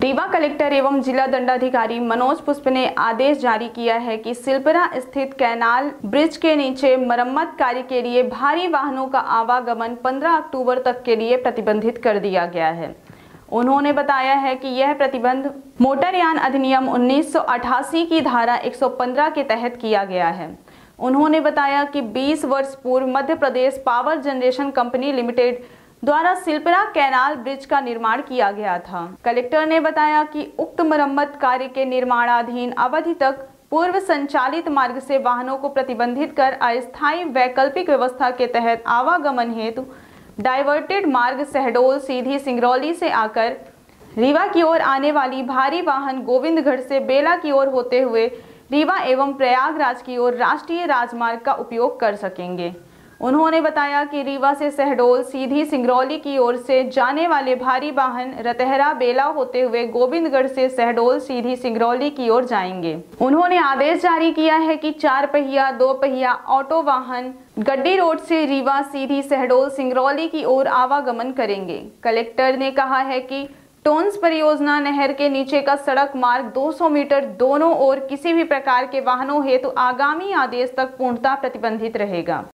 Rewa collector एवं जिला दंडाधिकारी मनोज पुष्प ने आदेश जारी किया है कि सिलपरा स्थित कैनाल ब्रिज के नीचे मरम्मत कार्य के लिए भारी वाहनों का आवागमन 15 अक्टूबर तक के लिए प्रतिबंधित कर दिया गया है। उन्होंने बताया है कि यह प्रतिबंध मोटरयान अधिनियम 1988 की धारा 115 के तहत किया गया है। उन्होंने बताया कि 20 वर्ष पूर्व Madhya Pradesh power generation company limited द्वारा सिलपरा कैनाल ब्रिज का निर्माण किया गया था। कलेक्टर ने बताया कि उक्त मरम्मत कार्य के निर्माणाधीन अवधि तक पूर्व संचालित मार्ग से वाहनों को प्रतिबंधित कर अस्थायी वैकल्पिक व्यवस्था के तहत आवागमन हेतु डाइवर्टेड मार्ग शहडोल सीधी सिंगरौली से आकर रीवा की ओर आने वाली भारी वाहन गोविंदगढ़ से बेला की ओर होते हुए रीवा एवं प्रयागराज की ओर राष्ट्रीय राजमार्ग का उपयोग कर सकेंगे। उन्होंने बताया कि रीवा से शहडोल सीधी सिंगरौली की ओर से जाने वाले भारी वाहन रतहरा बेला होते हुए गोविंदगढ़ से शहडोल सीधी सिंगरौली की ओर जाएंगे। उन्होंने आदेश जारी किया है कि 4 पहिया 2 पहिया ऑटो वाहन गड्डी रोड से रीवा सीधी शहडोल सिंगरौली की ओर आवागमन करेंगे। कलेक्टर ने कहा है कि टोन्स परियोजना नहर के नीचे का सड़क मार्ग 200 मीटर दोनों ओर किसी भी प्रकार के वाहनों हेतु आगामी आदेश तक पूर्णतः प्रतिबंधित रहेगा।